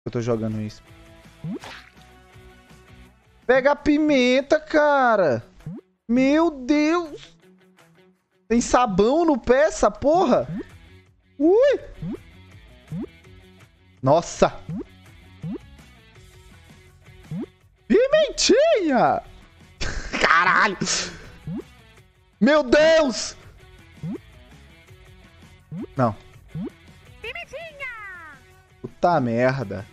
Eu tô jogando isso. Pega a pimenta, cara. Meu Deus. Tem sabão no pé, essa porra? Ui. Nossa. Pimentinha. Caralho. Meu Deus. Não. Pimentinha. Puta merda.